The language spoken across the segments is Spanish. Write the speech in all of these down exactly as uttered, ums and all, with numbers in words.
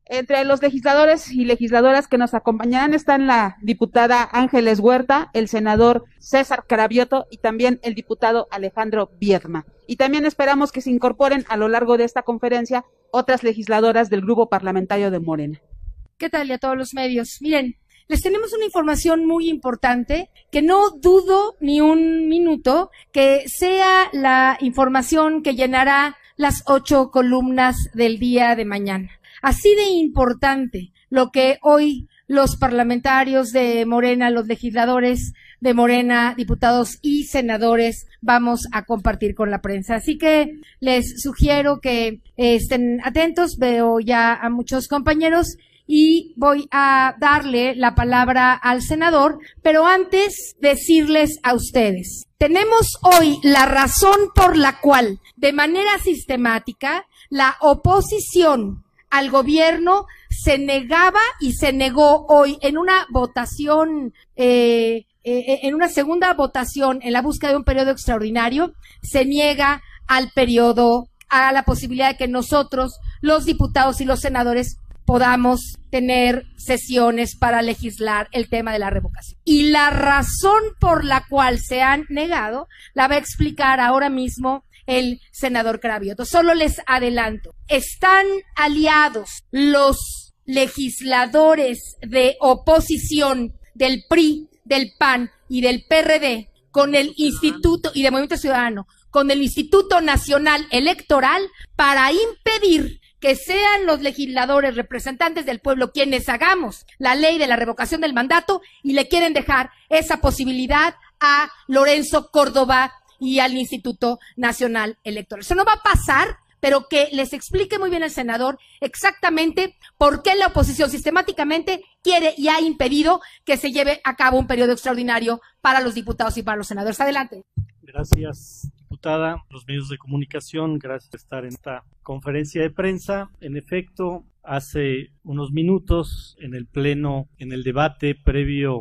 Entre los legisladores y legisladoras que nos acompañarán están la diputada Ángeles Huerta, el senador César Cravioto y también el diputado Alejandro Viedma. Y también esperamos que se incorporen a lo largo de esta conferencia otras legisladoras del grupo parlamentario de Morena. ¿Qué tal y a todos los medios? Miren, les tenemos una información muy importante que no dudo ni un minuto que sea la información que llenará las ocho columnas del día de mañana. Así de importante lo que hoy los parlamentarios de Morena, los legisladores de Morena, diputados y senadores vamos a compartir con la prensa. Así que les sugiero que estén atentos. Veo ya a muchos compañeros y voy a darle la palabra al senador, pero antes decirles a ustedes, tenemos hoy la razón por la cual, de manera sistemática, la oposición al gobierno se negaba y se negó hoy en una votación, eh, eh, en una segunda votación en la búsqueda de un periodo extraordinario, se niega al periodo, a la posibilidad de que nosotros, los diputados y los senadores, podamos tener sesiones para legislar el tema de la revocación. Y la razón por la cual se han negado la va a explicar ahora mismo el senador Cravioto. Solo les adelanto, están aliados los legisladores de oposición del P R I, del P A N y del P R D con el Instituto y de Movimiento Ciudadano, con el Instituto Nacional Electoral para impedir que sean los legisladores representantes del pueblo quienes hagamos la ley de la revocación del mandato y le quieren dejar esa posibilidad a Lorenzo Córdoba y al Instituto Nacional Electoral. Eso no va a pasar, pero que les explique muy bien el senador exactamente por qué la oposición sistemáticamente quiere y ha impedido que se lleve a cabo un periodo extraordinario para los diputados y para los senadores. Adelante. Gracias, diputada. Los medios de comunicación, gracias por estar en esta conferencia de prensa. En efecto, hace unos minutos en el pleno, en el debate previo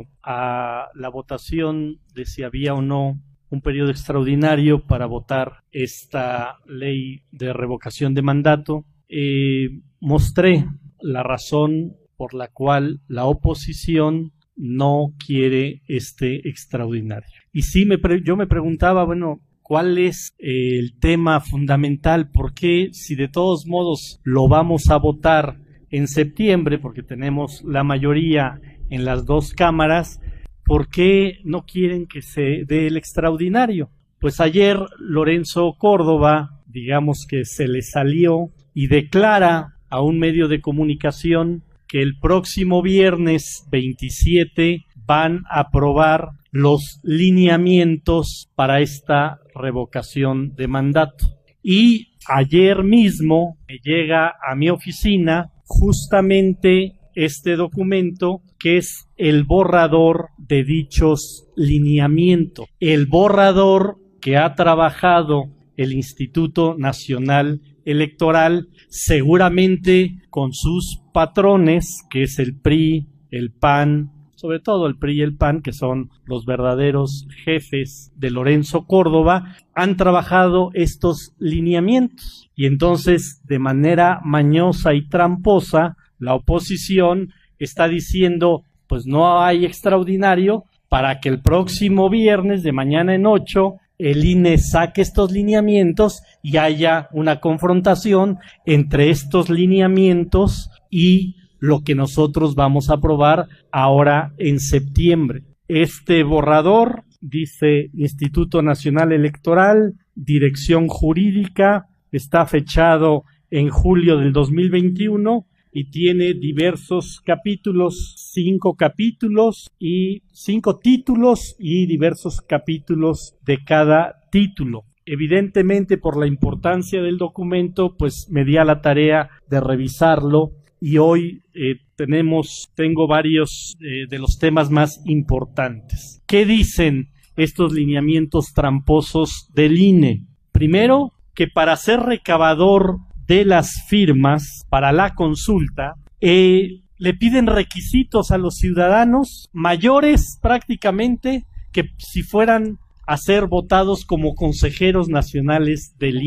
a la votación de si había o no un periodo extraordinario para votar esta ley de revocación de mandato, eh, mostré la razón por la cual la oposición no quiere este extraordinario. Y sí, me pre- yo me preguntaba, bueno, ¿cuál es eh, el tema fundamental? ¿Por qué, si de todos modos lo vamos a votar en septiembre, porque tenemos la mayoría en las dos cámaras, ¿por qué no quieren que se dé el extraordinario? Pues ayer Lorenzo Córdoba, digamos que se le salió y declara a un medio de comunicación que el próximo viernes veintisiete van a aprobar los lineamientos para esta revocación de mandato. Y ayer mismo me llega a mi oficina justamente este documento que es el borrador de dichos lineamientos, el borrador que ha trabajado el Instituto Nacional Electoral, seguramente con sus patrones, que es el P R I, el P A N, sobre todo el P R I y el P A N, que son los verdaderos jefes de Lorenzo Córdoba, han trabajado estos lineamientos. Y entonces, de manera mañosa y tramposa, la oposición está diciendo, pues no hay extraordinario para que el próximo viernes, de mañana en ocho, el I N E saque estos lineamientos y haya una confrontación entre estos lineamientos y lo que nosotros vamos a aprobar ahora en septiembre. Este borrador dice Instituto Nacional Electoral, dirección jurídica, está fechado en julio del dos mil veintiuno y tiene diversos capítulos, cinco capítulos y cinco títulos y diversos capítulos de cada título. Evidentemente, por la importancia del documento, pues me di a la tarea de revisarlo y hoy eh, tenemos, tengo varios eh, de los temas más importantes. ¿Qué dicen estos lineamientos tramposos del I N E? Primero, que para ser recabador de las firmas para la consulta, eh, le piden requisitos a los ciudadanos mayores prácticamente que si fueran a ser votados como consejeros nacionales del I N E.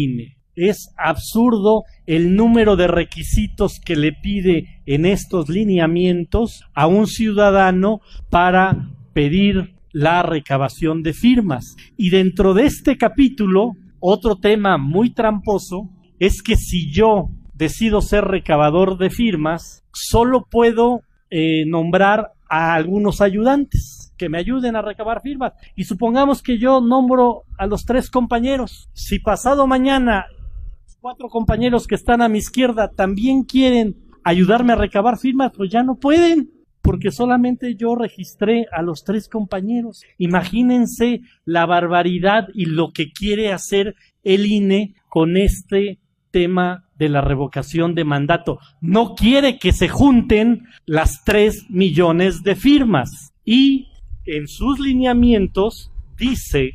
Es absurdo el número de requisitos que le pide en estos lineamientos a un ciudadano para pedir la recabación de firmas. Y dentro de este capítulo, otro tema muy tramposo es que si yo decido ser recabador de firmas, solo puedo eh, nombrar a algunos ayudantes que me ayuden a recabar firmas. Y supongamos que yo nombro a los tres compañeros. Si pasado mañana cuatro compañeros que están a mi izquierda también quieren ayudarme a recabar firmas, pues ya no pueden, porque solamente yo registré a los tres compañeros. Imagínense la barbaridad y lo que quiere hacer el I N E con este tema de la revocación de mandato. No quiere que se junten las tres millones de firmas. Y en sus lineamientos dice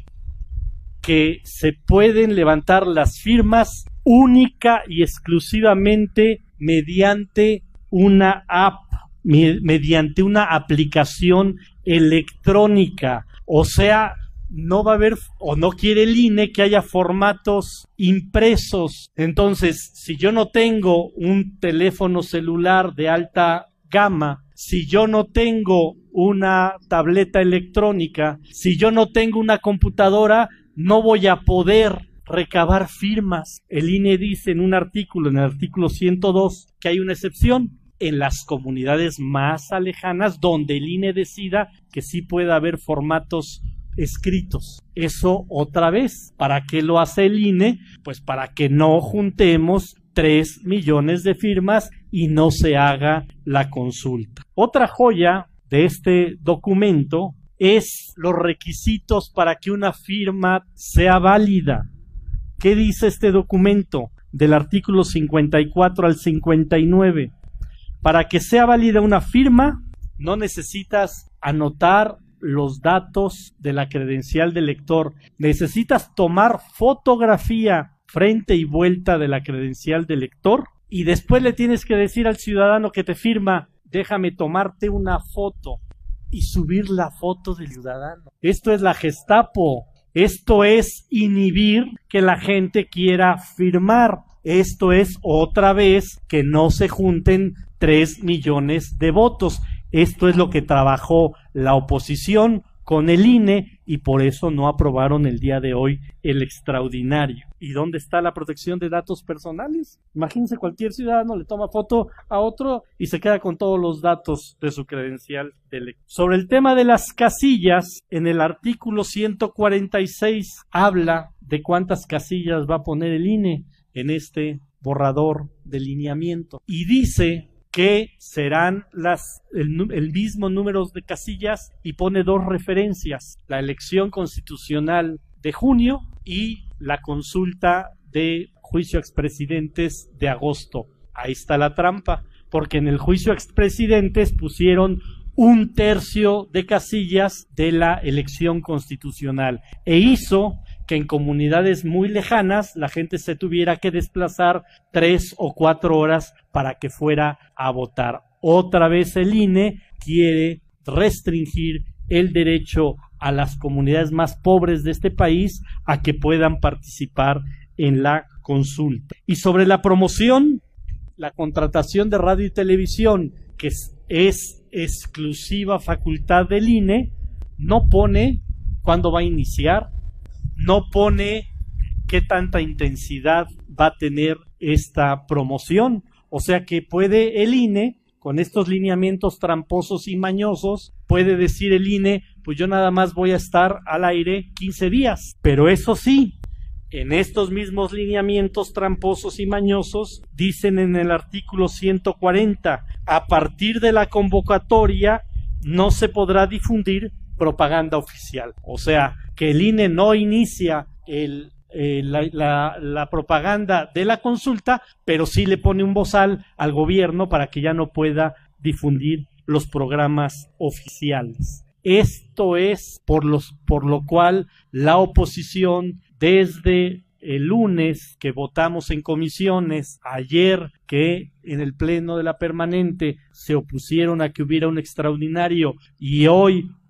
que se pueden levantar las firmas única y exclusivamente mediante una app, me, mediante una aplicación electrónica. O sea, no va a haber, o no quiere el I N E que haya formatos impresos. Entonces, si yo no tengo un teléfono celular de alta gama, si yo no tengo una tableta electrónica, si yo no tengo una computadora, no voy a poder recabar firmas. El I N E dice en un artículo, en el artículo ciento dos, que hay una excepción en las comunidades más alejanas donde el I N E decida que sí puede haber formatos escritos. Eso otra vez, ¿para qué lo hace el I N E? Pues para que no juntemos tres millones de firmas y no se haga la consulta. Otra joya de este documento es los requisitos para que una firma sea válida. ¿Qué dice este documento? Del artículo cincuenta y cuatro al cincuenta y nueve. Para que sea válida una firma, no necesitas anotar los datos de la credencial del lector. Necesitas tomar fotografía frente y vuelta de la credencial del lector y después le tienes que decir al ciudadano que te firma, déjame tomarte una foto y subir la foto del ciudadano. Esto es la Gestapo. Esto es inhibir que la gente quiera firmar. Esto es otra vez que no se junten tres millones de votos. Esto es lo que trabajó la oposición con el I N E y por eso no aprobaron el día de hoy el extraordinario. ¿Y dónde está la protección de datos personales? Imagínense, cualquier ciudadano le toma foto a otro y se queda con todos los datos de su credencial de elector. Sobre el tema de las casillas, en el artículo ciento cuarenta y seis habla de cuántas casillas va a poner el I N E en este borrador de lineamiento y dice que serán las el, el mismo número de casillas y pone dos referencias, la elección constitucional de junio y la consulta de juicio a expresidentes de agosto. Ahí está la trampa, porque en el juicio a expresidentes pusieron un tercio de casillas de la elección constitucional e hizo que en comunidades muy lejanas la gente se tuviera que desplazar tres o cuatro horas para que fuera a votar. Otra vez el I N E quiere restringir el derecho a las comunidades más pobres de este país a que puedan participar en la consulta. Y sobre la promoción, la contratación de radio y televisión, que es, es exclusiva facultad del I N E, no pone cuándo va a iniciar, no pone qué tanta intensidad va a tener esta promoción. O sea que puede el I N E, con estos lineamientos tramposos y mañosos, puede decir el I N E, pues yo nada más voy a estar al aire quince días. Pero eso sí, en estos mismos lineamientos tramposos y mañosos, dicen en el artículo ciento cuarenta, a partir de la convocatoria no se podrá difundir propaganda oficial. O sea, que el I N E no inicia el, eh, la, la, la propaganda de la consulta, pero sí le pone un bozal al gobierno para que ya no pueda difundir los programas oficiales. Esto es por, los, por lo cual la oposición desde el lunes que votamos en comisiones, ayer que en el pleno de la permanente se opusieron a que hubiera un extraordinario y hoy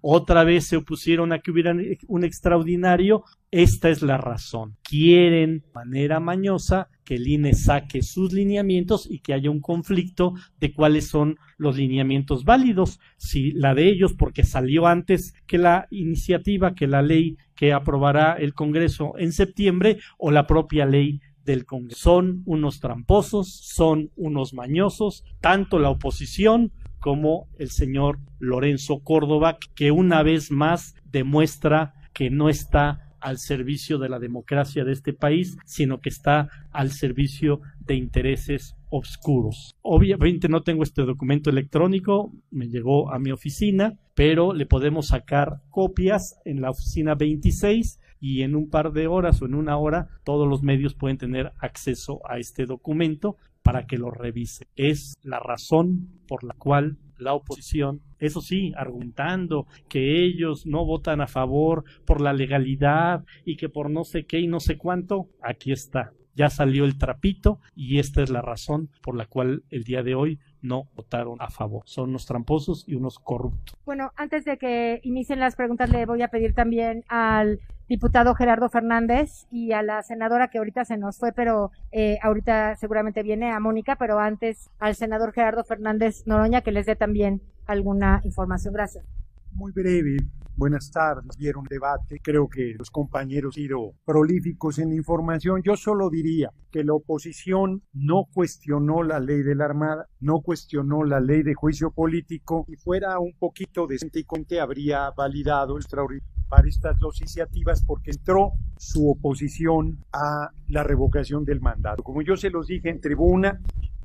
otra vez se opusieron a que hubiera un extraordinario. Esta es la razón. Quieren, de manera mañosa, que el I N E saque sus lineamientos y que haya un conflicto de cuáles son los lineamientos válidos. Si la de ellos, porque salió antes que la iniciativa, que la ley que aprobará el Congreso en septiembre, o la propia ley del Congreso. Son unos tramposos, son unos mañosos, tanto la oposición como el señor Lorenzo Córdoba, que una vez más demuestra que no está al servicio de la democracia de este país, sino que está al servicio de intereses oscuros. Obviamente no tengo este documento electrónico, me llegó a mi oficina, pero le podemos sacar copias en la oficina veintiséis y en un par de horas o en una hora todos los medios pueden tener acceso a este documento para que lo revise. Es la razón por la cual la oposición, eso sí, argumentando que ellos no votan a favor por la legalidad y que por no sé qué y no sé cuánto, aquí está. Ya salió el trapito y esta es la razón por la cual el día de hoy no votaron a favor. Son unos tramposos y unos corruptos. Bueno, antes de que inicien las preguntas, le voy a pedir también al diputado Gerardo Fernández y a la senadora que ahorita se nos fue, pero eh, ahorita seguramente viene, a Mónica, pero antes al senador Gerardo Fernández Noroña que les dé también alguna información. Gracias. Muy breve. Buenas tardes, vieron debate, creo que los compañeros han sido prolíficos en la información. Yo solo diría que la oposición no cuestionó la ley de la Armada, no cuestionó la ley de juicio político, y fuera un poquito decente y conte habría validado extraordinario para estas dos iniciativas porque entró su oposición a la revocación del mandato. Como yo se los dije en tribuna,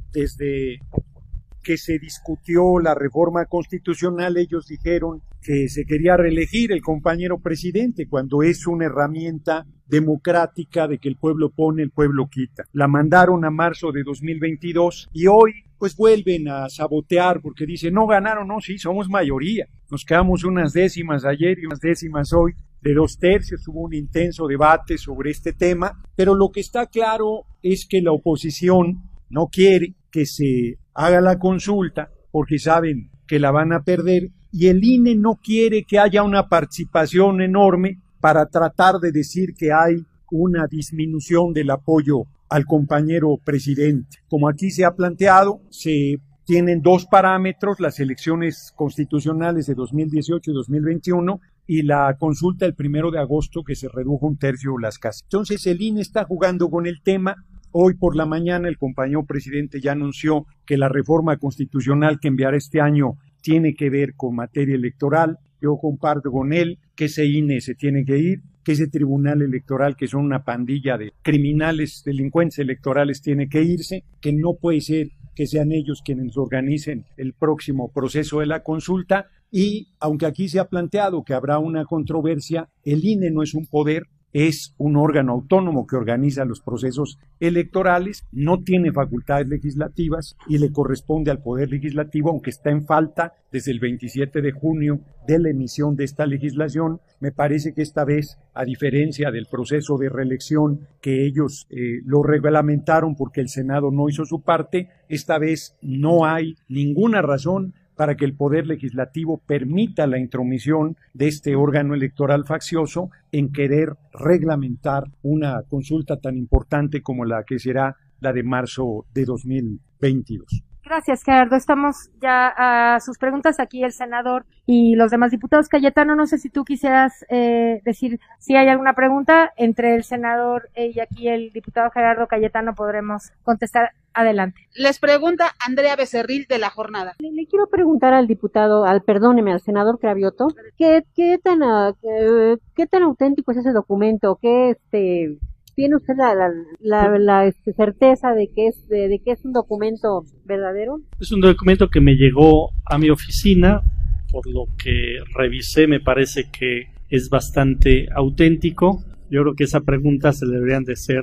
desde que se discutió la reforma constitucional, ellos dijeron que se quería reelegir el compañero presidente cuando es una herramienta democrática de que el pueblo pone, el pueblo quita. La mandaron a marzo de dos mil veintidós y hoy pues vuelven a sabotear porque dicen, no ganaron, no, sí, somos mayoría. Nos quedamos unas décimas ayer y unas décimas hoy. De dos tercios hubo un intenso debate sobre este tema, pero lo que está claro es que la oposición no quiere que se haga la consulta porque saben que la van a perder y el I N E no quiere que haya una participación enorme para tratar de decir que hay una disminución del apoyo al compañero presidente. Como aquí se ha planteado, se tienen dos parámetros, las elecciones constitucionales de dos mil dieciocho y dos mil veintiuno y la consulta el primero de agosto que se redujo un tercio las casas. Entonces el I N E está jugando con el tema. Hoy por la mañana el compañero presidente ya anunció que la reforma constitucional que enviará este año tiene que ver con materia electoral. Yo comparto con él que ese I N E se tiene que ir, que ese tribunal electoral, que son una pandilla de criminales, delincuentes electorales, tiene que irse, que no puede ser que sean ellos quienes organicen el próximo proceso de la consulta. Y aunque aquí se ha planteado que habrá una controversia, el I N E no es un poder, es un órgano autónomo que organiza los procesos electorales, no tiene facultades legislativas y le corresponde al Poder Legislativo, aunque está en falta desde el veintisiete de junio de la emisión de esta legislación. Me parece que esta vez, a diferencia del proceso de reelección que ellos eh, lo reglamentaron porque el Senado no hizo su parte, esta vez no hay ninguna razón para que el Poder Legislativo permita la intromisión de este órgano electoral faccioso en querer reglamentar una consulta tan importante como la que será la de marzo de dos mil veintidós. Gracias, Gerardo. Estamos ya a sus preguntas aquí el senador y los demás diputados. Cayetano, no sé si tú quisieras eh, decir si hay alguna pregunta entre el senador y aquí el diputado Gerardo Cayetano podremos contestar. Adelante. Les pregunta Andrea Becerril de La Jornada. Le, le quiero preguntar al diputado, al perdóneme, al senador Cravioto, ¿qué, qué tan uh, qué, qué tan auténtico es ese documento? ¿Qué este tiene usted la la, la, la este, certeza de que es de, de que es un documento verdadero? Es un documento que me llegó a mi oficina, por lo que revisé, me parece que es bastante auténtico. Yo creo que esa pregunta se le deberían de hacer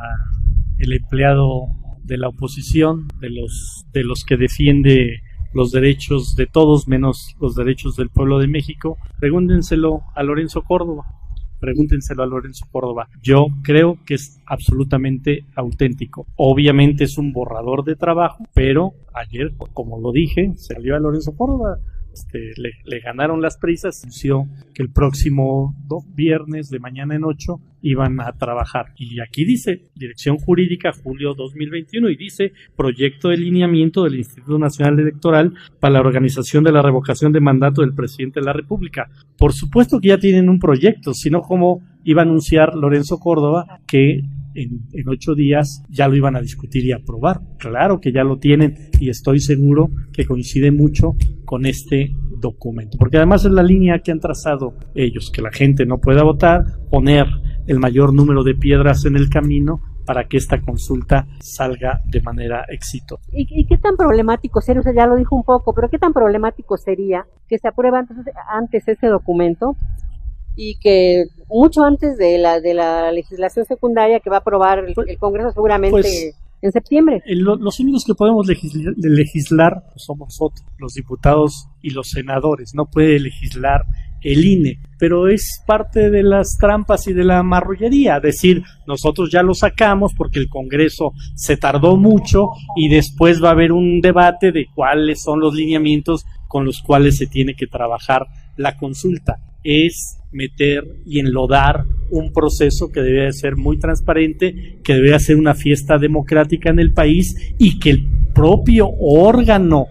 al empleado de la oposición, de los de los que defiende los derechos de todos menos los derechos del pueblo de México. Pregúntenselo a Lorenzo Córdoba, pregúntenselo a Lorenzo Córdoba. Yo creo que es absolutamente auténtico. Obviamente es un borrador de trabajo, pero ayer, como lo dije, salió a Lorenzo Córdoba. este, le, le ganaron las prisas, anunció que el próximo do, viernes de mañana en ocho iban a trabajar. Y aquí dice, Dirección Jurídica, julio dos mil veintiuno, y dice, proyecto de lineamiento del Instituto Nacional Electoral para la organización de la revocación de mandato del presidente de la República. Por supuesto que ya tienen un proyecto, sino como iba a anunciar Lorenzo Córdoba que En, en ocho días ya lo iban a discutir y aprobar. Claro que ya lo tienen y estoy seguro que coincide mucho con este documento, porque además es la línea que han trazado ellos, que la gente no pueda votar, poner el mayor número de piedras en el camino para que esta consulta salga de manera exitosa. ¿Y, y qué tan problemático sería? O sea, ya lo dijo un poco, pero ¿qué tan problemático sería que se apruebe antes, antes ese documento y que mucho antes de la de la legislación secundaria que va a aprobar el, el Congreso seguramente pues, en septiembre? El, los únicos que podemos legislar, legislar pues somos nosotros, los diputados y los senadores. No puede legislar el I N E, pero es parte de las trampas y de la marrullería, decir, nosotros ya lo sacamos porque el Congreso se tardó mucho y después va a haber un debate de cuáles son los lineamientos con los cuales se tiene que trabajar la consulta. Es meter y enlodar un proceso que debe ser muy transparente, que debe ser una fiesta democrática en el país y que el propio órgano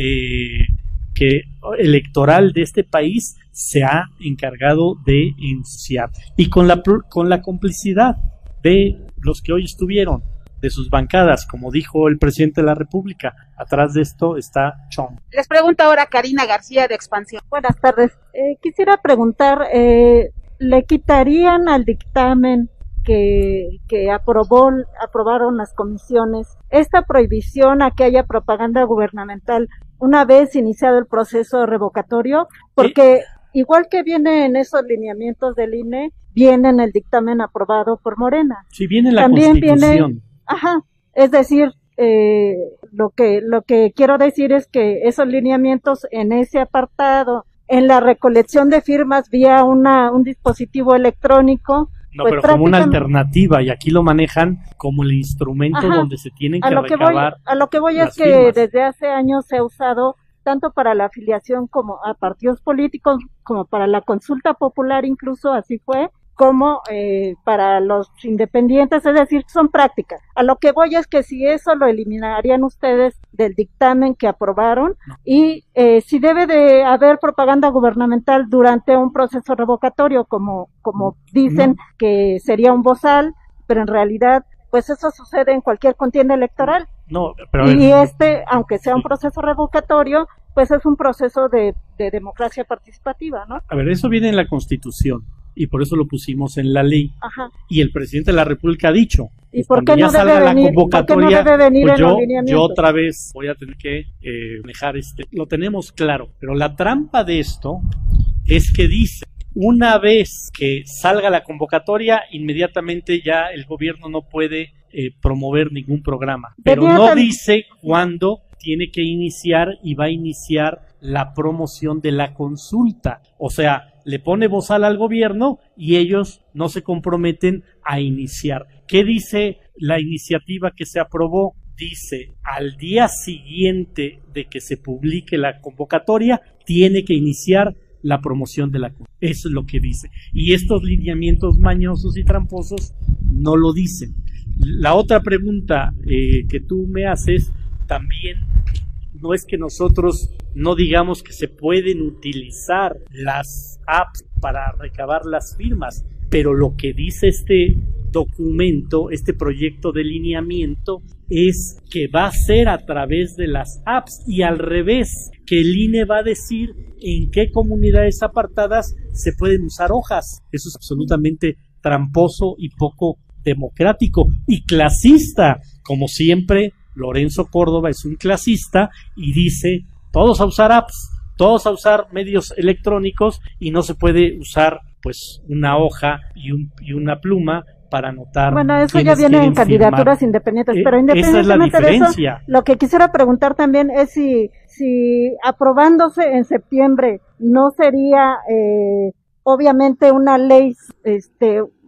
eh, que electoral de este país se ha encargado de enunciar, y con la con la complicidad de los que hoy estuvieron, de sus bancadas, como dijo el presidente de la República. Atrás de esto está Chong. Les pregunto ahora Karina García de Expansión. Buenas tardes. Eh, quisiera preguntar, eh, ¿le quitarían al dictamen que, que aprobó, aprobaron las comisiones esta prohibición a que haya propaganda gubernamental una vez iniciado el proceso revocatorio? Porque ¿Eh? igual que viene en esos lineamientos del I N E, viene en el dictamen aprobado por Morena. Sí, viene en la También Constitución. Viene, ajá, es decir, eh, lo que lo que quiero decir es que esos lineamientos en ese apartado, en la recolección de firmas vía una un dispositivo electrónico, no, pues pero como una alternativa, y aquí lo manejan como el instrumento ajá, donde se tienen que a lo que recabar voy, a lo que voy es que firmas. Desde hace años se ha usado tanto para la afiliación como a partidos políticos, como para la consulta popular, incluso así fue, como eh, para los independientes, es decir, son prácticas. A lo que voy es que si eso lo eliminarían ustedes del dictamen que aprobaron, no. y eh, si debe de haber propaganda gubernamental durante un proceso revocatorio, como, como dicen no. que sería un bozal, pero en realidad pues eso sucede en cualquier contienda electoral. No, pero y este, aunque sea un proceso revocatorio, pues es un proceso de, de democracia participativa, ¿no? A ver, eso viene en la Constitución y por eso lo pusimos en la ley. Ajá. Y el presidente de la República ha dicho, ¿y por qué no debe venir, ¿por qué no debe venir pues en yo, los lineamientos? yo otra vez voy a tener que eh, manejar este. Lo tenemos claro, pero la trampa de esto es que dice, una vez que salga la convocatoria, inmediatamente ya el gobierno no puede eh, promover ningún programa. Pero no dice cuándo tiene que iniciar y va a iniciar la promoción de la consulta. O sea, le pone bozal al gobierno y ellos no se comprometen a iniciar. ¿Qué dice la iniciativa que se aprobó? Dice, al día siguiente de que se publique la convocatoria, tiene que iniciar la promoción de la consulta. Eso es lo que dice. Y estos lineamientos mañosos y tramposos no lo dicen. La otra pregunta eh, que tú me haces también, no es que nosotros no digamos que se pueden utilizar las apps para recabar las firmas, pero lo que dice este documento, este proyecto de lineamiento, es que va a ser a través de las apps y al revés, que el I N E va a decir en qué comunidades apartadas se pueden usar hojas. Eso es absolutamente tramposo y poco democrático y clasista. Como siempre, Lorenzo Córdoba es un clasista y dice, todos a usar apps, todos a usar medios electrónicos y no se puede usar pues una hoja y, un, y una pluma para anotar. Bueno, eso ya viene en candidaturas firmar. independientes, pero independientemente de eso, lo que quisiera preguntar también es si, si aprobándose en septiembre no sería eh, obviamente una ley este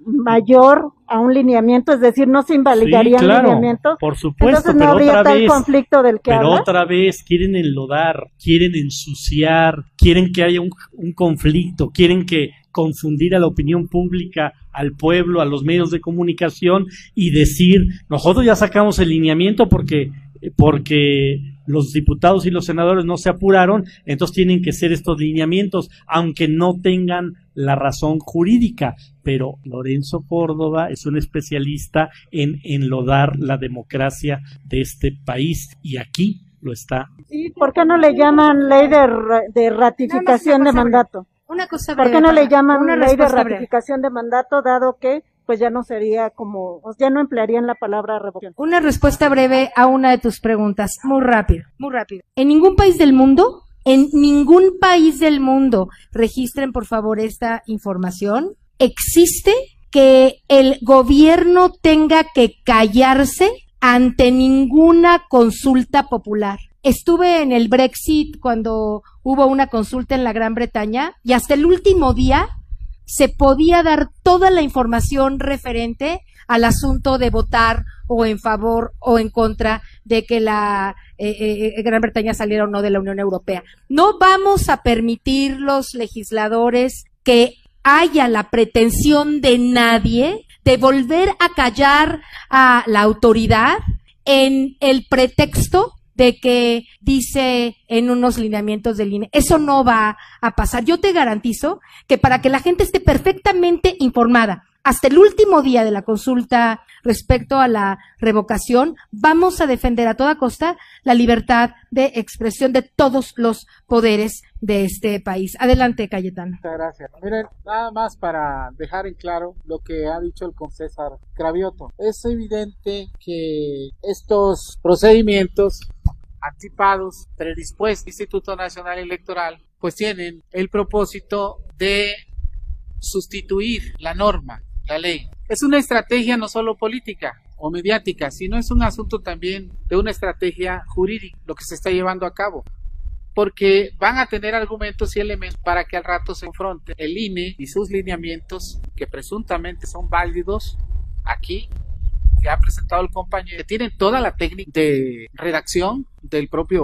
mayor a un lineamiento, es decir, no se invalidarían sí, claro, lineamientos. por supuesto, entonces no pero habría otra tal vez, conflicto del que pero habla. otra vez quieren enlodar, quieren ensuciar, quieren que haya un, un conflicto, quieren que confundir a la opinión pública, al pueblo, a los medios de comunicación y decir, nosotros ya sacamos el lineamiento porque porque los diputados y los senadores no se apuraron, entonces tienen que ser estos lineamientos, aunque no tengan la razón jurídica. Pero Lorenzo Córdoba es un especialista en enlodar la democracia de este país y aquí lo está. ¿Por qué no le llaman ley de, de ratificación de mandato? Una cosa breve, ¿Por qué no le para, llaman una ley de breve. ratificación de mandato, dado que pues ya no sería como, ya no emplearían la palabra revocación? Una respuesta breve a una de tus preguntas, muy rápido, muy rápido. En ningún país del mundo, en ningún país del mundo, registren por favor esta información, existe que el gobierno tenga que callarse ante ninguna consulta popular. Estuve en el Brexit cuando hubo una consulta en la Gran Bretaña y hasta el último día se podía dar toda la información referente al asunto de votar o en favor o en contra de que la eh, eh, Gran Bretaña saliera o no de la Unión Europea. No vamos a permitir los legisladores que haya la pretensión de nadie de volver a callar a la autoridad en el pretexto de que dice en unos lineamientos del I N E. Eso no va a pasar. Yo te garantizo que para que la gente esté perfectamente informada hasta el último día de la consulta respecto a la revocación, vamos a defender a toda costa la libertad de expresión de todos los poderes de este país. Adelante, Cayetano. Muchas gracias. Miren, nada más para dejar en claro lo que ha dicho el concejal César Cravioto. Es evidente que estos procedimientos anticipados, predispuestos, Instituto Nacional Electoral, pues tienen el propósito de sustituir la norma, la ley. Es una estrategia no solo política o mediática, sino es un asunto también de una estrategia jurídica, lo que se está llevando a cabo, porque van a tener argumentos y elementos para que al rato se confronte el I N E y sus lineamientos, que presuntamente son válidos aquí, que ha presentado el compañero, que tienen toda la técnica de redacción del propio